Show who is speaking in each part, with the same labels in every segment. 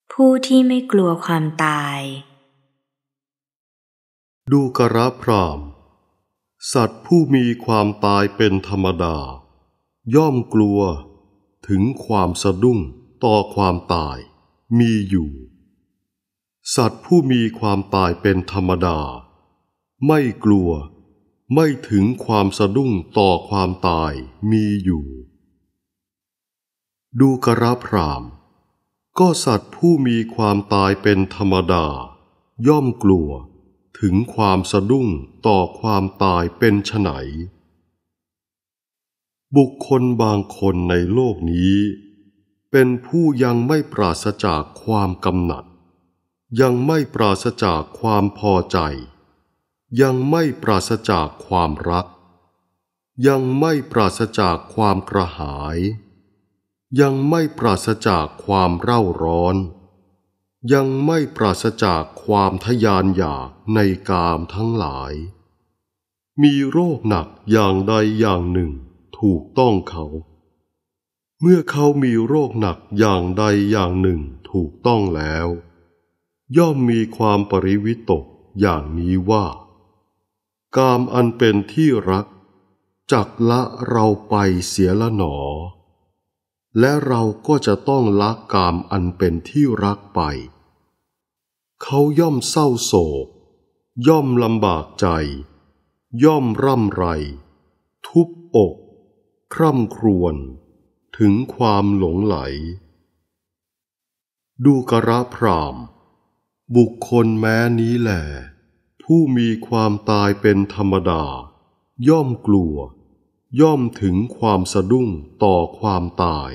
Speaker 1: ผู้ที่ไม่กลัวความตาย
Speaker 2: ดูกระพราหมณ์สัตว์ผู้มีความตายเป็นธรรมดาย่อมกลัวถึงความสะดุ้งต่อความตายมีอยู่สัตว์ผู้มีความตายเป็นธรรมดาไม่กลัวไม่ถึงความสะดุ้งต่อความตายมีอยู่ดูกระพราหมณ์ก็สัตว์ผู้มีความตายเป็นธรรมดาย่อมกลัวถึงความสะดุ้งต่อความตายเป็นไฉนบุคคลบางคนในโลกนี้เป็นผู้ยังไม่ปราศจากความกำหนัดยังไม่ปราศจากความพอใจยังไม่ปราศจากความรักยังไม่ปราศจากความกระหายยังไม่ปราศจากความเร่าร้อนยังไม่ปราศจากความทะยานอยากในกามทั้งหลายมีโรคหนักอย่างใดอย่างหนึ่งถูกต้องเขาเมื่อเขามีโรคหนักอย่างใดอย่างหนึ่งถูกต้องแล้วย่อมมีความปริวิตกอย่างนี้ว่ากามอันเป็นที่รักจักละเราไปเสียละหนอและเราก็จะต้องละกามอันเป็นที่รักไปเขาย่อมเศร้าโศกย่อมลำบากใจย่อมร่ำไรทุบอกคร่ำครวญถึงความหลงไหลดูกระพราหมณ์บุคคลแม้นี้แหละผู้มีความตายเป็นธรรมดาย่อมกลัวย่อมถึงความสะดุ้งต่อความตาย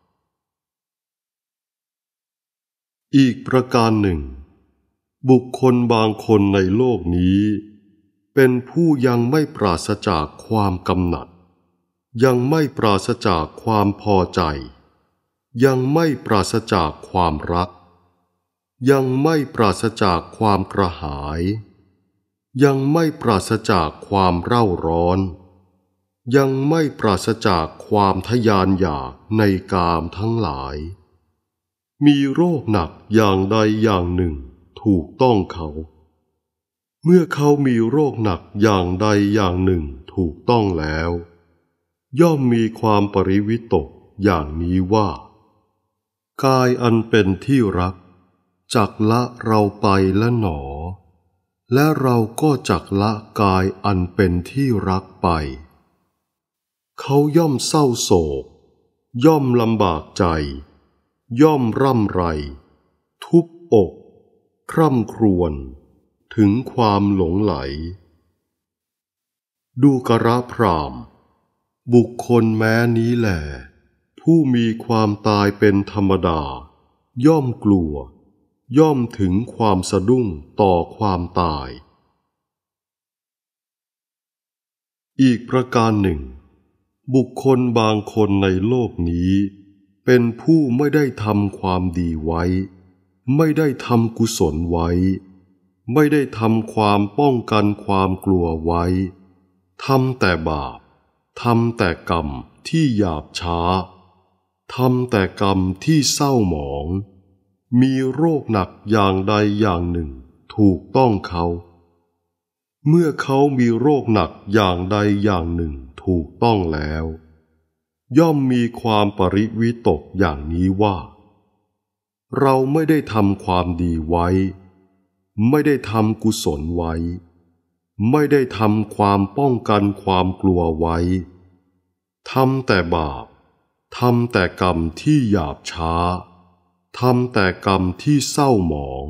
Speaker 2: อีกประการหนึ่งบุคคลบางคนในโลกนี้เป็นผู้ยังไม่ปราศจากความกำหนัดยังไม่ปราศจากความพอใจยังไม่ปราศจากความรักยังไม่ปราศจากความกระหายยังไม่ปราศจากความเร่าร้อนยังไม่ปราศจากความทะยานอยากในกามทั้งหลายมีโรคหนักอย่างใดอย่างหนึ่งถูกต้องเขาเมื่อเขามีโรคหนักอย่างใดอย่างหนึ่งถูกต้องแล้วย่อมมีความปริวิตกอย่างนี้ว่ากายอันเป็นที่รักจักละเราไปละหนอและเราก็จักละกายอันเป็นที่รักไปเขาย่อมเศร้าโศกย่อมลำบากใจย่อมร่ำไรทุบอกคร่ำครวญถึงความหลงไหลดูกระพราหมณ์บุคคลแม้นี้แหละผู้มีความตายเป็นธรรมดาย่อมกลัวย่อมถึงความสะดุ้งต่อความตายอีกประการหนึ่งบุคคลบางคนในโลกนี้เป็นผู้ไม่ได้ทำความดีไว้ไม่ได้ทำกุศลไว้ไม่ได้ทำความป้องกันความกลัวไว้ทำแต่บาปทำแต่กรรมที่หยาบช้าทำแต่กรรมที่เศร้าหมองมีโรคหนักอย่างใดอย่างหนึ่งถูกต้องเขาเมื่อเขามีโรคหนักอย่างใดอย่างหนึ่งถูกต้องแล้วย่อมมีความปริวิตกอย่างนี้ว่าเราไม่ได้ทำความดีไว้ไม่ได้ทำกุศลไว้ไม่ได้ทำความป้องกันความกลัวไว้ทำแต่บาปทำแต่กรรมที่หยาบช้าทำแต่กรรมที่เศร้าหมอง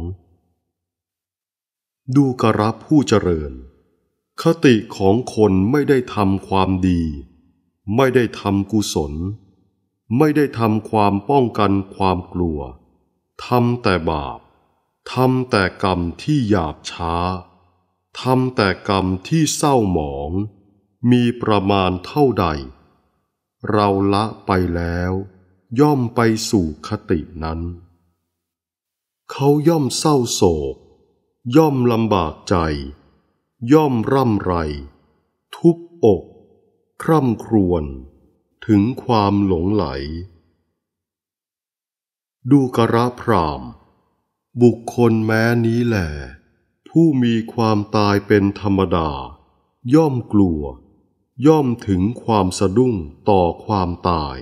Speaker 2: ดูกระผู้เจริญคติของคนไม่ได้ทำความดีไม่ได้ทำกุศลไม่ได้ทำความป้องกันความกลัวทำแต่บาปทำแต่กรรมที่หยาบช้าทำแต่กรรมที่เศร้าหมองมีประมาณเท่าใดเราละไปแล้วย่อมไปสู่คตินั้นเขาย่อมเศร้าโศกย่อมลำบากใจย่อมร่ำไรทุบอกคร่ำครวญถึงความหลงไหลดูกระพราหมณ์บุคคลแม้นี้แหละผู้มีความตายเป็นธรรมดาย่อมกลัวย่อมถึงความสะดุ้งต่อความตาย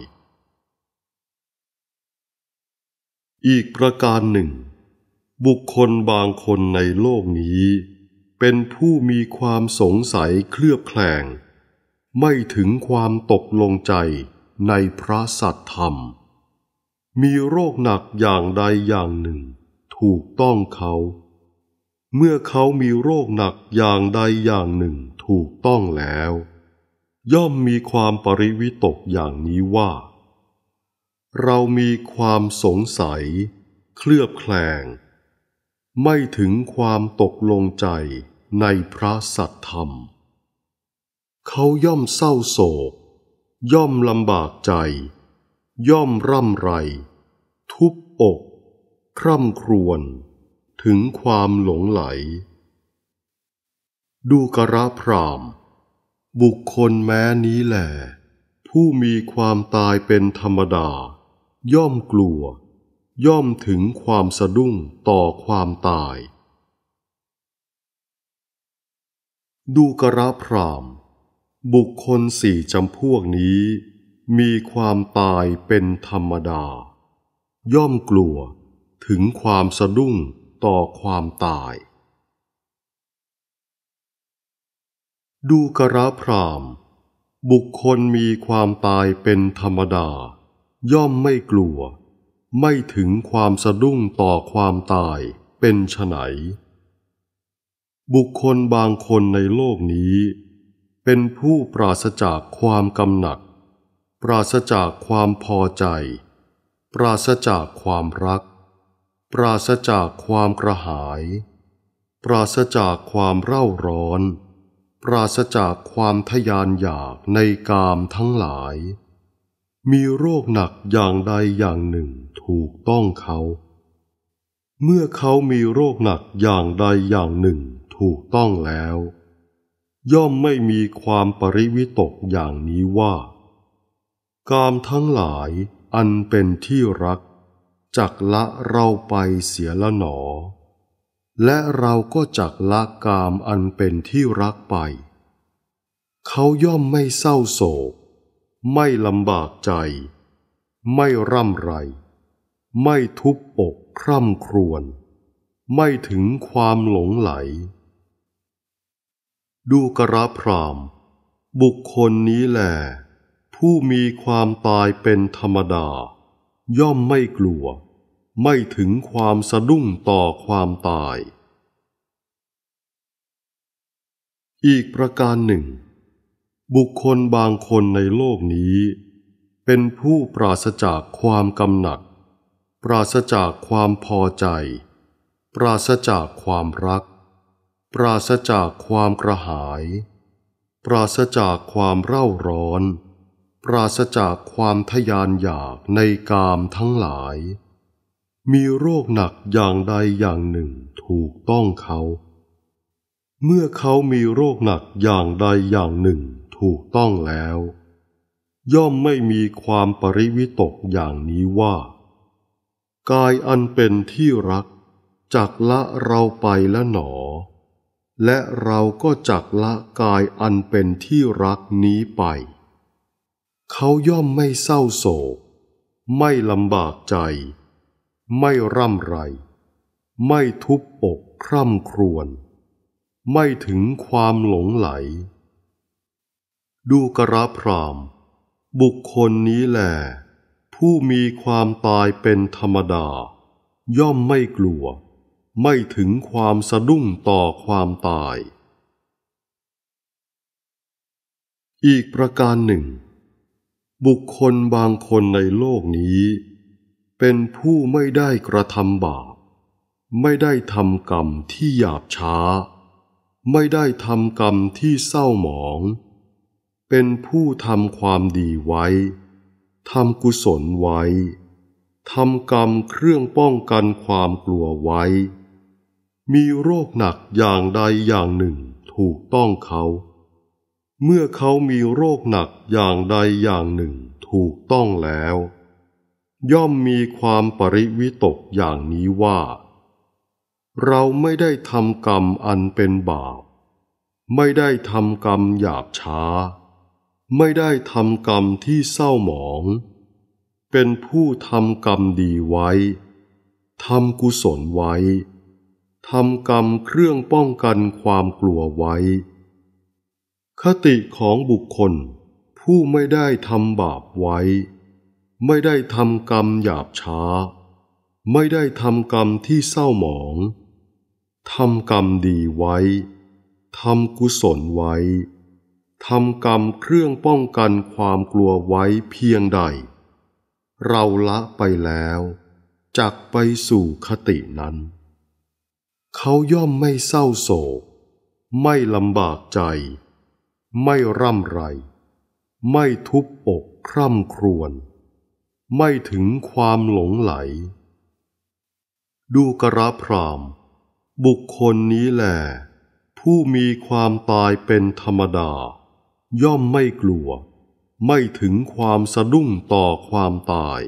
Speaker 2: อีกประการหนึ่งบุคคลบางคนในโลกนี้เป็นผู้มีความสงสัยเคลือบแคลงไม่ถึงความตกลงใจในพระสัทธรรมมีโรคหนักอย่างใดอย่างหนึ่งถูกต้องเขาเมื่อเขามีโรคหนักอย่างใดอย่างหนึ่งถูกต้องแล้วย่อมมีความปริวิตกอย่างนี้ว่าเรามีความสงสัยเคลือบแคลงไม่ถึงความตกลงใจในพระสัทธรรมเขาย่อมเศร้าโศกย่อมลำบากใจย่อมร่ำไรทุบอกคร่ำครวญถึงความหลงไหลดูกระพราหมณ์บุคคลแม้นี้แหละผู้มีความตายเป็นธรรมดาย่อมกลัวย่อมถึงความสะดุ้งต่อความตายดูกระพราหมณ์บุคคลสี่จำพวกนี้มีความตายเป็นธรรมดาย่อมกลัวถึงความสะดุ้งต่อความตายดูกระพราหมณ์บุคคลมีความตายเป็นธรรมดาย่อมไม่กลัวไม่ถึงความสะดุ้งต่อความตายเป็นไฉนบุคคลบางคนในโลกนี้เป็นผู้ปราศจากความกำหนัดปราศจากความพอใจปราศจากความรักปราศจากความกระหายปราศจากความเร่าร้อนปราศจากความทะยานอยากในกามทั้งหลายมีโรคหนักอย่างใดอย่างหนึ่งถูกต้องเขาเมื่อเขามีโรคหนักอย่างใดอย่างหนึ่งถูกต้องแล้วย่อมไม่มีความปริวิตกอย่างนี้ว่ากามทั้งหลายอันเป็นที่รักจักละเราไปเสียละหนอและเราก็จักละกามอันเป็นที่รักไปเขาย่อมไม่เศร้าโศกไม่ลำบากใจไม่ร่ำไรไม่ทุบอกคร่ำครวญไม่ถึงความหลงไหลดูกระพราหมณ์บุคคลนี้แหละผู้มีความตายเป็นธรรมดาย่อมไม่กลัวไม่ถึงความสะดุ้งต่อความตายอีกประการหนึ่งบุคคลบางคนในโลกนี้เป็นผู้ปราศจากความกำหนัดปราศจากความพอใจปราศจากความรักปราศจากความกระหายปราศจากความเร่าร้อนปราศจากความทะยานอยากในกามทั้งหลายมีโรคหนักอย่างใดอย่างหนึ่งถูกต้องเขาเมื่อเขามีโรคหนักอย่างใดอย่างหนึ่งถูกต้องแล้วย่อมไม่มีความปริวิตกอย่างนี้ว่ากายอันเป็นที่รักจักละเราไปแล้วหนอและเราก็จักละกายอันเป็นที่รักนี้ไปเขาย่อมไม่เศร้าโศกไม่ลำบากใจไม่ร่ำไรไม่ทุบอกคร่ำครวญไม่ถึงความหลงไหลดูกระพราหมณ์บุคคลนี้แหละผู้มีความตายเป็นธรรมดาย่อมไม่กลัวไม่ถึงความสะดุ้งต่อความตายอีกประการหนึ่งบุคคลบางคนในโลกนี้เป็นผู้ไม่ได้กระทำบาปไม่ได้ทำกรรมที่หยาบช้าไม่ได้ทำกรรมที่เศร้าหมองเป็นผู้ทำความดีไว้ทำกุศลไว้ทำกรรมเครื่องป้องกันความกลัวไว้มีโรคหนักอย่างใดอย่างหนึ่งถูกต้องเขาเมื่อเขามีโรคหนักอย่างใดอย่างหนึ่งถูกต้องแล้วย่อมมีความปริวิตกอย่างนี้ว่าเราไม่ได้ทำกรรมอันเป็นบาปไม่ได้ทำกรรมหยาบช้าไม่ได้ทำกรรมที่เศร้าหมองเป็นผู้ทำกรรมดีไว้ทำกุศลไว้ทำกรรมเครื่องป้องกันความกลัวไว้คติของบุคคลผู้ไม่ได้ทำบาปไว้ไม่ได้ทำกรรมหยาบช้าไม่ได้ทำกรรมที่เศร้าหมองทำกรรมดีไว้ทำกุศลไว้ทำกรรมเครื่องป้องกันความกลัวไว้เพียงใดเราละไปแล้วจักไปสู่คตินั้นเขาย่อมไม่เศร้าโศกไม่ลำบากใจไม่ร่ำไรไม่ทุบอกคร่ำครวญไม่ถึงความหลงไหลดูกระพราหมณ์บุคคลนี้แหละผู้มีความตายเป็นธรรมดาย่อมไม่กลัวไม่ถึงความสะดุ้งต่อความตาย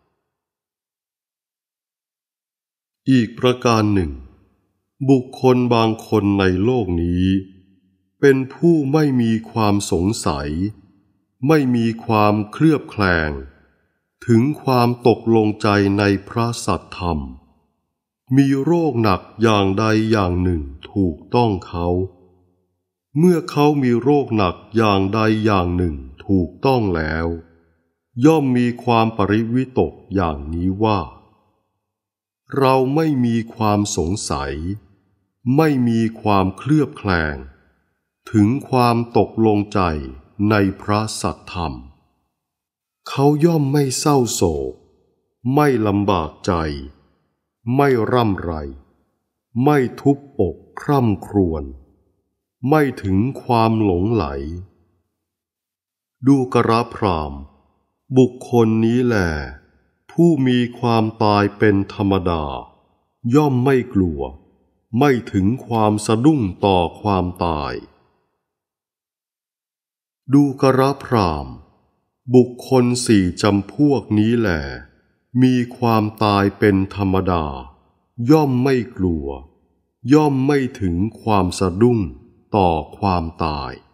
Speaker 2: อีกประการหนึ่งบุคคลบางคนในโลกนี้เป็นผู้ไม่มีความสงสัยไม่มีความเคลือบแคลงถึงความตกลงใจในพระสัทธรรมมีโรคหนักอย่างใดอย่างหนึ่งถูกต้องเขาเมื่อเขามีโรคหนักอย่างใดอย่างหนึ่งถูกต้องแล้วย่อมมีความปริวิตกอย่างนี้ว่าเราไม่มีความสงสัยไม่มีความเคลือบแคลงถึงความตกลงใจในพระสัทธรรมเขาย่อมไม่เศร้าโศกไม่ลำบากใจไม่ร่ำไรไม่ทุบอกคร่ำครวญไม่ถึงความหลงไหลดูกระพราหมณ์บุคคลนี้แหละผู้มีความตายเป็นธรรมดาย่อมไม่กลัวไม่ถึงความสะดุ้งต่อความตายดูกระพราหมณ์บุคคลสี่จำพวกนี้แหละมีความตายเป็นธรรมดาย่อมไม่กลัวย่อมไม่ถึงความสะดุ้งต่อความตาย